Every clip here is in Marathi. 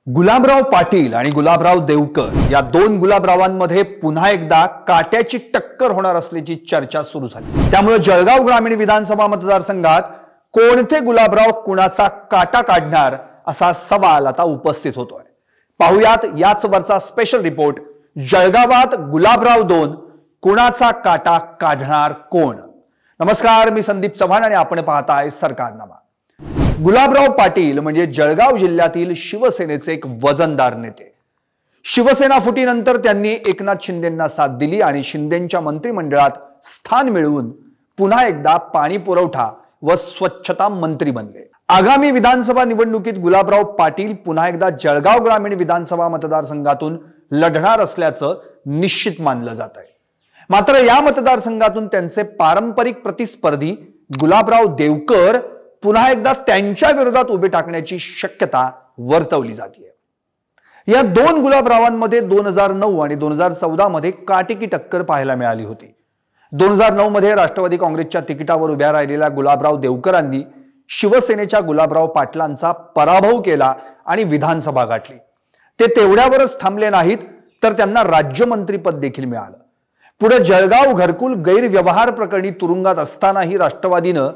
गुलाबराव पाटील आणि गुलाबराव देवकर या दोन गुलाबरावांमध्ये पुन्हा एकदा काट्याची टक्कर होणार असल्याची चर्चा सुरू झाली। त्यामुळे जळगाव ग्रामीण विधानसभा मतदारसंघात कोणते गुलाबराव कुणाचा काटा काढणार असा सवाल आता उपस्थित होतोय। पाहुयात याच वरचा स्पेशल रिपोर्ट। जळगावात गुलाबराव दोन, कुणाचा काटा काढणार कोण? नमस्कार, मी संदीप चव्हाण आणि आपण पाहताय सरकारनामा। गुलाबराव पाटील म्हणजे जळगाव जिल्ह्यातील शिवसेनेचे एक वजनदार नेते। शिवसेना फुटीनंतर त्यांनी एकनाथ शिंदेंना साथ दिली आणि शिंदेंच्या मंत्रिमंडळात स्थान मिळवून पुन्हा एकदा पाणी पुरवठा व स्वच्छता मंत्री बनले। आगामी विधानसभा निवडणुकीत गुलाबराव पाटील पुन्हा एकदा जळगाव ग्रामीण विधानसभा मतदारसंघातून लढणार असल्याचं निश्चित मानलं जात आहे। मात्र या मतदारसंघातून त्यांचे पारंपरिक प्रतिस्पर्धी गुलाबराव देवकर पुन्हा एकदा त्यांच्या विरोधात उभे टाकण्याची शक्यता वर्तवली जाते। या दोन गुलाबरावांमध्ये 2009 आणि 2014 मध्ये काटेकी टक्कर पाहायला मिळाली होती। 2009 मध्ये राष्ट्रवादी काँग्रेसच्या तिकिटावर उभ्या राहिलेल्या गुलाबराव देवकरांनी शिवसेनेच्या गुलाबराव पाटलांचा पराभव केला आणि विधानसभा गाठली। ते तेवढ्यावरच थांबले नाहीत, तर त्यांना राज्यमंत्रीपद देखील मिळालं। पुढे जळगाव घरकुल गैरव्यवहार प्रकरणी तुरुंगात असतानाही राष्ट्रवादीनं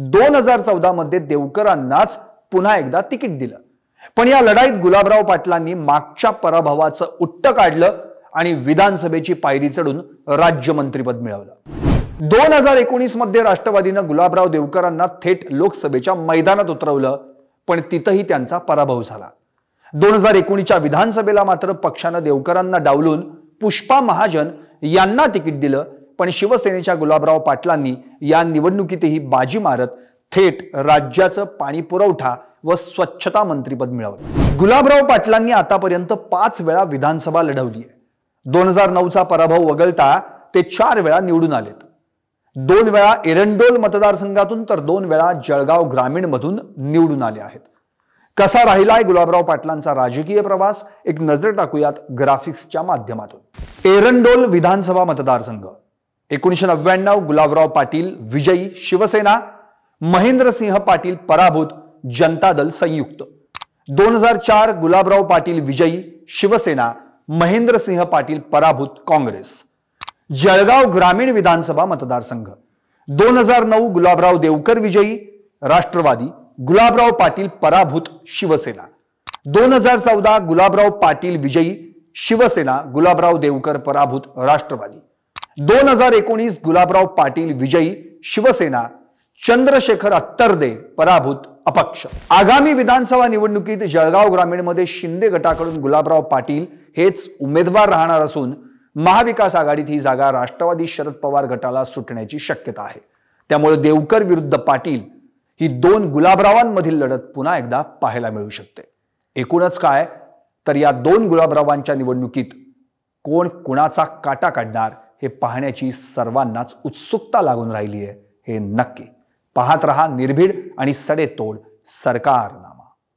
2014 मध्ये देवकरांनाच पुन्हा एकदा तिकीट दिलं। पण या लढाईत गुलाबराव पाटलांनी मागच्या पराभवाचं उट्ट काढलं आणि विधानसभेची पायरी चढून राज्यमंत्रीपद मिळवलं। 2019 मध्ये राष्ट्रवादीनं गुलाबराव देवकरांना थेट लोकसभेच्या मैदानात उतरवलं, पण तिथंही त्यांचा पराभव झाला। 2019च्या विधानसभेला मात्र पक्षानं देवकरांना डावलून पुष्पा महाजन यांना तिकीट दिलं, पण शिवसेनेच्या गुलाबराव पाटलांनी या निवडणुकीतही बाजी मारत थेट राज्याचं पाणी पुरवठा व स्वच्छता मंत्रीपद मिळवलं। गुलाबराव पाटलांनी आतापर्यंत 5 वेळा विधानसभा लढवली आहे। 2009 चा पराभव वगळता ते 4 वेळा निवडून आलेत। 2 वेळा एरंडोल मतदारसंघातून तर 2 वेळा जळगाव ग्रामीण मधून निवडून आले आहेत। कसा राहिलाय गुलाबराव पाटलांचा राजकीय प्रवास, एक नजर टाकूयात ग्राफिक्सच्या माध्यमातून। एरंडोल विधानसभा मतदारसंघ 1999 गुलाबराव पाटील विजयी, शिवसेना, महेंद्रसिंह पाटील पराभूत, जनता दल संयुक्त। 2004 गुलाबराव पाटील विजयी, शिवसेना, महेंद्रसिंह पाटील पराभूत, काँग्रेस। जळगाव ग्रामीण विधानसभा मतदारसंघ 2009 गुलाबराव देवकर विजयी, राष्ट्रवादी, गुलाबराव पाटील पराभूत, शिवसेना। 2014 गुलाबराव पाटील विजयी, शिवसेना, गुलाबराव देवकर पराभूत, राष्ट्रवादी। 2019 गुलाबराव पाटील विजयी, शिवसेना, चंद्रशेखर अत्तरदे पराभूत, अपक्ष। आगामी विधानसभा निवडणुकीत जळगाव ग्रामीण मध्ये शिंदे गटाकडून गुलाबराव पाटील हेच उमेदवार राहणार असून महाविकास आघाडीत ही जागा राष्ट्रवादी शरद पवार गटाला सुटण्याची शक्यता आहे। त्यामुळे देवकर विरुद्ध पाटील ही दोन गुलाबरावांमधील लढत पुन्हा एकदा पाहायला मिळू शकते। एकूणच काय, तर या दोन गुलाबरावांच्या निवडणुकीत कोण कुणाचा काटा काढणार हे पाहण्याची सर्वांनाच उत्सुकता लागून राहिली आहे, हे नक्की। पाहत रहा निर्भीड आणि सडेतोड सरकारनामा।